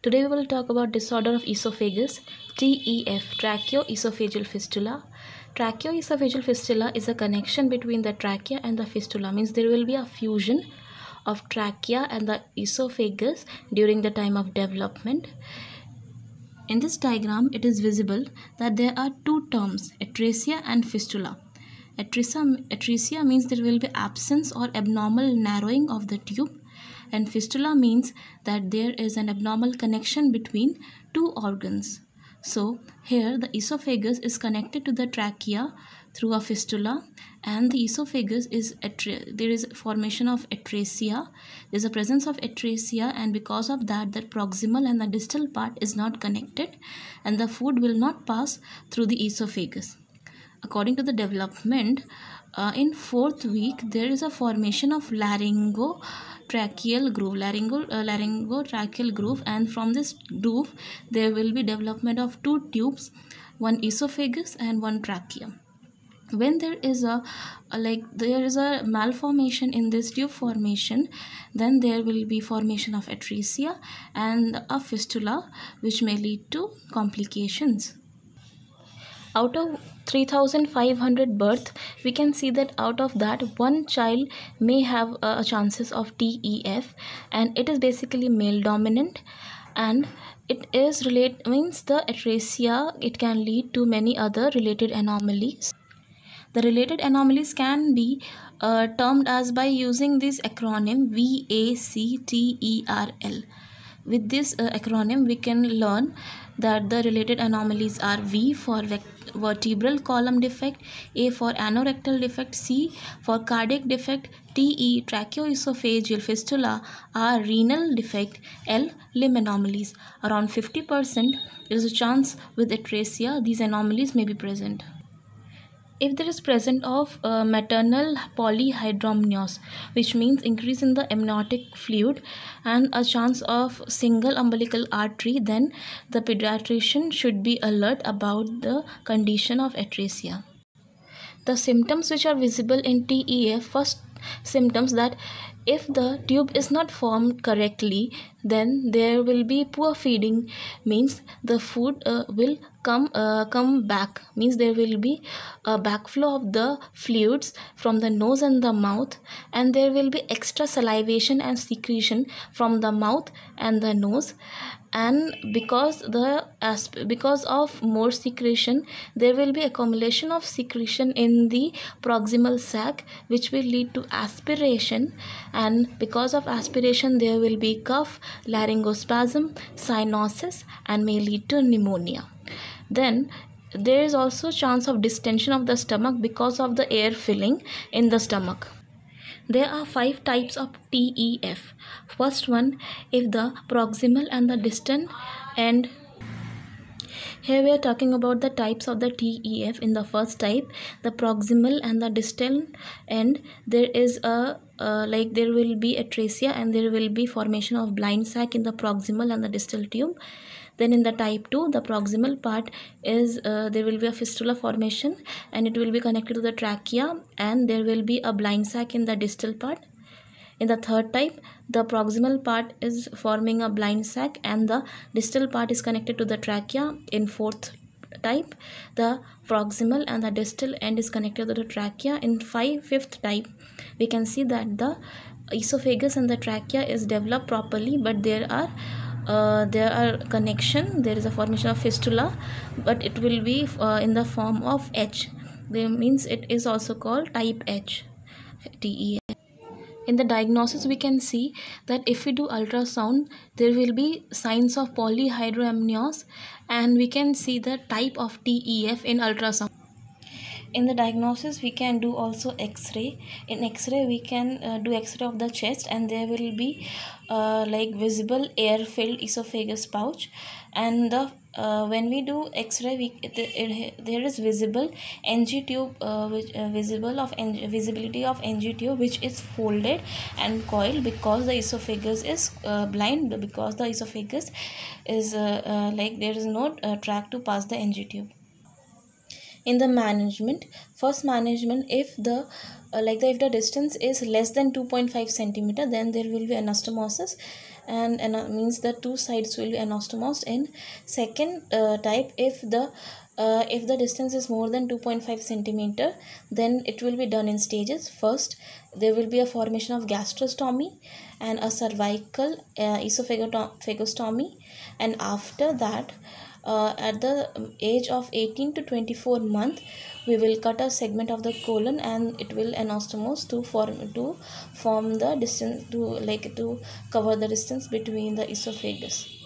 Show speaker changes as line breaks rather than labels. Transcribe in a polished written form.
Today we will talk about disorder of esophagus, TEF, tracheoesophageal fistula. Tracheoesophageal fistula is a connection between the trachea and the fistula, means there will be a fusion of trachea and the esophagus during the time of development. In this diagram, it is visible that there are two terms, atresia and fistula. Atresia means there will be absence or abnormal narrowing of the tube, and fistula means that there is an abnormal connection between two organs. So here the esophagus is connected to the trachea through a fistula, and the esophagus is there is formation of atresia. There is a presence of atresia, and because of that, the proximal and the distal part is not connected, and the food will not pass through the esophagus. According to the development, in 4th week there is a formation of laryngotracheal groove, and from this groove there will be development of two tubes, one esophagus and one trachea. When there is a malformation in this tube formation, then there will be formation of atresia and a fistula, which may lead to complications. Out of 3,500 births, we can see that out of that, one child may have chances of TEF, and it is basically male dominant, and it is the atresia, it can lead to many other related anomalies. The related anomalies can be termed as by using this acronym VACTERL. With this acronym, we can learn that the related anomalies are V for vertebral column defect, A for anorectal defect, C for cardiac defect, TE tracheoesophageal fistula, R renal defect, L limb anomalies. Around 50% there is a chance with atresia these anomalies may be present. If there is presence of maternal polyhydramnios, which means increase in the amniotic fluid and a chance of single umbilical artery, then the pediatrician should be alert about the condition of atresia. The symptoms which are visible in TEF, first symptoms that if the tube is not formed correctly, then there will be poor feeding, means the food will come back, means there will be a backflow of the fluids from the nose and the mouth, and there will be extra salivation and secretion from the mouth and the nose, and because of more secretion, there will be accumulation of secretion in the proximal sac, which will lead to aspiration, and because of aspiration there will be cough, laryngospasm, cyanosis, and may lead to pneumonia. Then there is also chance of distension of the stomach because of the air filling in the stomach. There are 5 types of TEF. First one, if the proximal and the distant end. Here we are talking about the types of the TEF. In the first type, the proximal and the distal end, there is a there will be atresia and there will be formation of blind sac in the proximal and the distal tube. Then in the type 2, the proximal part is there will be a fistula formation and it will be connected to the trachea, and there will be a blind sac in the distal part. In the third type, the proximal part is forming a blind sac and the distal part is connected to the trachea. In fourth type, the proximal and the distal end is connected to the trachea. In fifth type, we can see that the esophagus and the trachea is developed properly, but there are connection, there is a formation of fistula, but it will be in the form of H. That means it is also called type H, TEF. In the diagnosis, we can see that if we do ultrasound, there will be signs of polyhydramnios, and we can see the type of TEF in ultrasound. In the diagnosis, we can do also X-ray. In X-ray, we can do X-ray of the chest, and there will be visible air-filled esophagus pouch. And when we do X-ray, there is visible NG tube, visibility of NG tube, which is folded and coiled because the esophagus is blind, because the esophagus is there is no track to pass the NG tube. In the management, first management, if the if the distance is less than 2.5 centimeter, then there will be anastomosis, and means the two sides will be anastomosed. In second type, if the distance is more than 2.5 centimeter, then it will be done in stages. First, there will be a formation of gastrostomy and a cervical esophagostomy, and after that, at the age of 18 to 24 month, we will cut a segment of the colon and it will anastomose to form the distance, to cover the distance between the esophagus.